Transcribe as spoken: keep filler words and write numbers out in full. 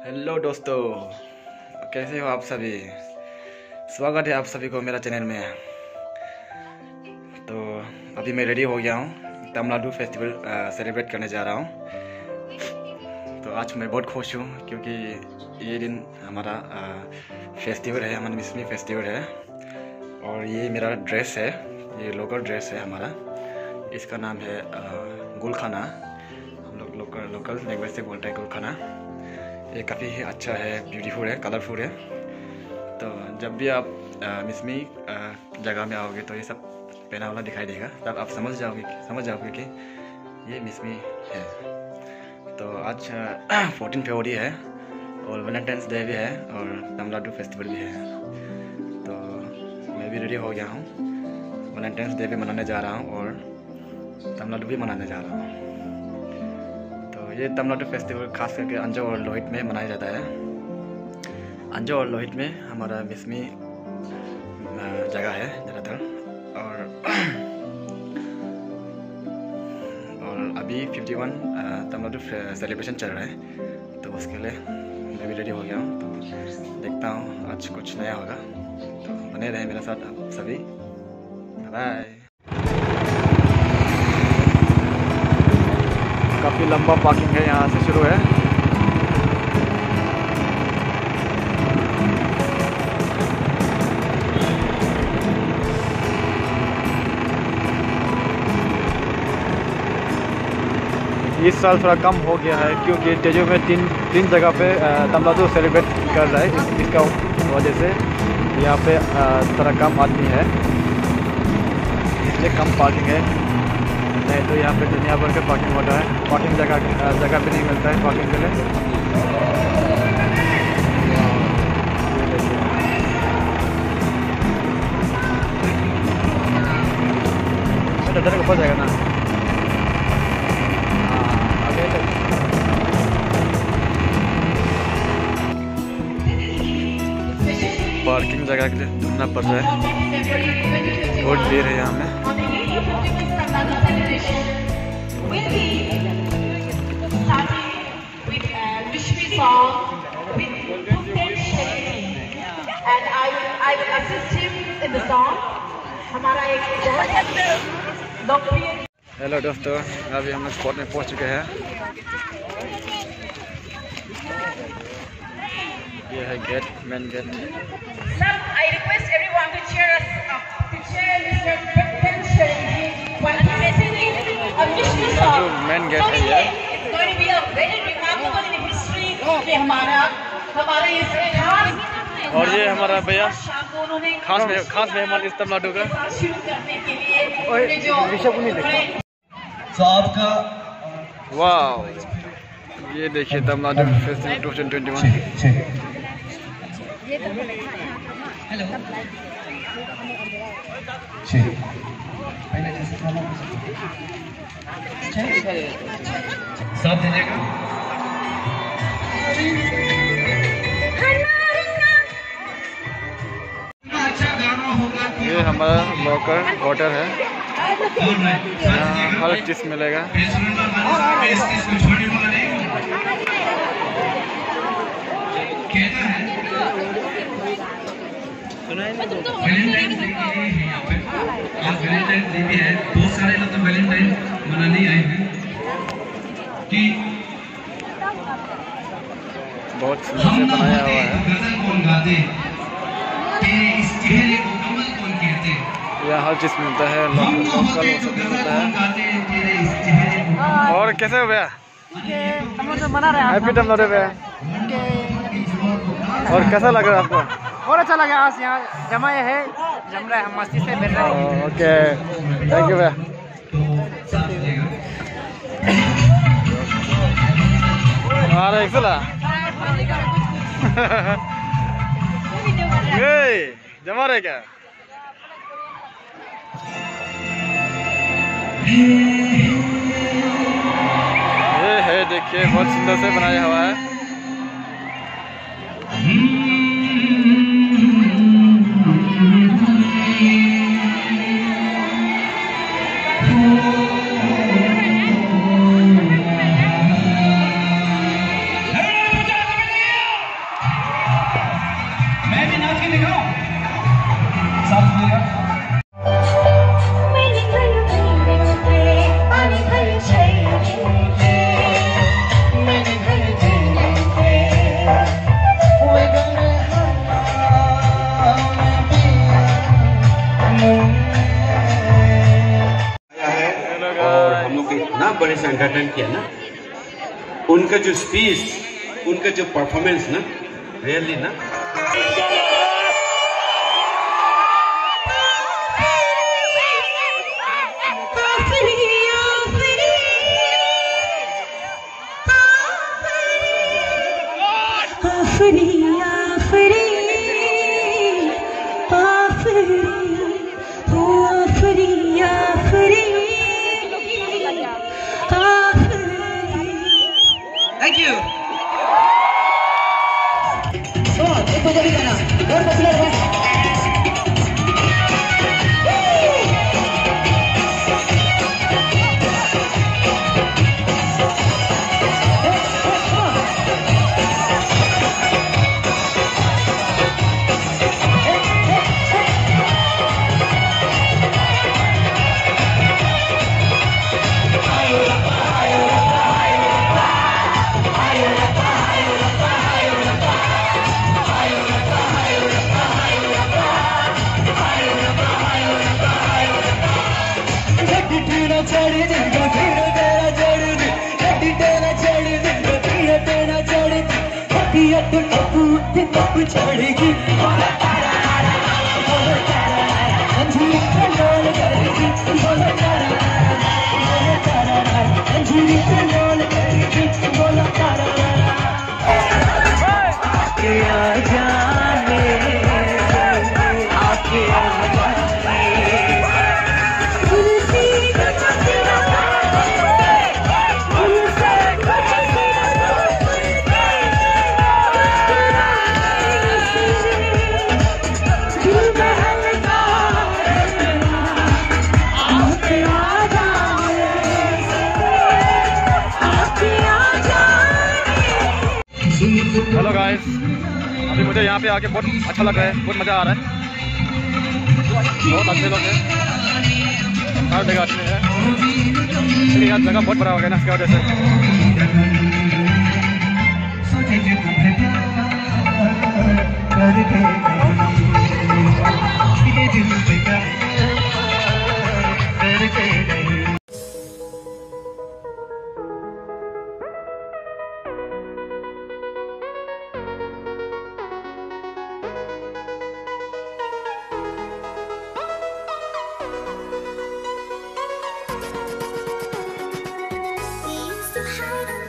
Hello दोस्तों, कैसे हो आप सभी। स्वागत है आप सभी को मेरा चैनल में। तो अभी मैं रेडी हो गया हूँ, तमिलनाडु फेस्टिवल सेलिब्रेट करने जा रहा हूँ। तो आज मैं बहुत खुश हूँ क्योंकि ये दिन हमारा फेस्टिवल है, हमारा मिसमी फेस्टिवल है। और ये मेरा ड्रेस है, ये लोकल ड्रेस है हमारा। इसका नाम है गुलखाना, हम लोग लोकल लोकल लैंग्वेज से बोलते हैं गुलखाना। ये काफ़ी ही अच्छा है, ब्यूटीफुल है, कलरफुल है। तो जब भी आप मिसमी जगह में आओगे तो ये सब पहना वाला दिखाई देगा, तब आप समझ जाओगे समझ जाओगे कि ये मिसमी है। तो आज फोर्टीन फरवरी है और वैलेंटाइंस डे भी है और तमिलनाडु फेस्टिवल भी है। तो मैं भी रेडी हो गया हूँ, वैलेंटाइंस डे भी मनाने जा रहा हूँ और तमिलनाडु भी मनाने जा रहा हूँ। तो ये तमिलनाडु फेस्टिवल खास करके अंजो और लोहित में मनाया जाता है। अंजो और लोहित में हमारा मिसमी जगह है ज़्यादातर। और और अभी फिफ्टी वन तमिलनाडु सेलिब्रेशन चल रहा है, तो उसके लिए मैं भी रेडी हो गया हूँ। तो देखता हूँ आज कुछ नया होगा, तो बने रहे मेरे साथ आप सभी। बाय। काफ़ी लंबा पार्किंग है, यहाँ से शुरू है। इस साल थोड़ा कम हो गया है क्योंकि तेजू में तीन तीन जगह पे तमिलनाडु सेलिब्रेट कर रहा है। इस, इसका वजह से यहाँ पे थोड़ा कम आदमी है, इसलिए कम पार्किंग है। नहीं तो यहाँ पे दुनिया भर का पार्किंग होता है, पार्किंग जगह जगह भी नहीं मिलता है पार्किंग के लिए। इधर ऊपर जाएगा ना, आगे पार्किंग जगह के लिए ढूंढना पड़ रहा है, बहुत भीड़ है यहाँ में। Will be starting with a Mishmi song with potential, and I will I will assist him in the song. हमारा एक बहुत लोकप्रिय। हेलो दोस्तों, अभी हम स्पॉट में पहुंच चुके हैं। ये है gate, main gate. Now I request everyone to cheer us up, to cheer Mister Potential while presenting a Mishmi song. Main gate है ये। It's going to be a very remarkable in history कि हमारा हमारा ये खास। और ये हमारा भैया खास में खास मेहमान इस तमिलनाडु का। शुरू करने के लिए जो ऋषभ को नहीं देखा। तो आपका वाह, ये देखिए Tamil Nadu festival two thousand twenty one. Hello साथ दीजिएगा। ये हमारा लोकल होटल है, यहाँ हर चीज़ मिलेगा। वैलेंटाइन डे के लिए है यहाँ पे, आज वैलेंटाइन डे भी है। बहुत सारे लोग तो वैलेंटाइन मनाने आए हैं कि बहुत सुंदर से बनाया हुआ है। गजल कौन गाते, तेरे इस चेहरे को कमल कौन कहते, यहाँ हर चीज़ मिलता है, लोकल लोकल सब मिलता है। और कैसे हो भैया? हैप्पी तमिलनाडु भैया। और कैसा लग रहा है आपको? बहुत अच्छा लगा, आज यहाँ जमा है, जम रहा है, हम मस्ती से बैठ रहे हैं। ओके, थैंक यू भैया। आ रहा है चला ये जमा रहे क्या? ये है, देखिए बहुत सुंदर से बनाया हुआ है। बार ऐसा एंटरटेन किया ना, उनका जो स्पीच, उनका जो परफॉर्मेंस ना, रियली ना Thank you. So, itu jadi kana. Don popular kan? Hello guys, अभी मुझे यहाँ पे आके बहुत अच्छा लग रहा है, बहुत मज़ा आ रहा है। बहुत अच्छे लोग हैं, हर जगह अच्छे हैं, लेकिन यहाँ जगह बहुत बड़ा हो गया ना, इसकी वजह से। We used to hide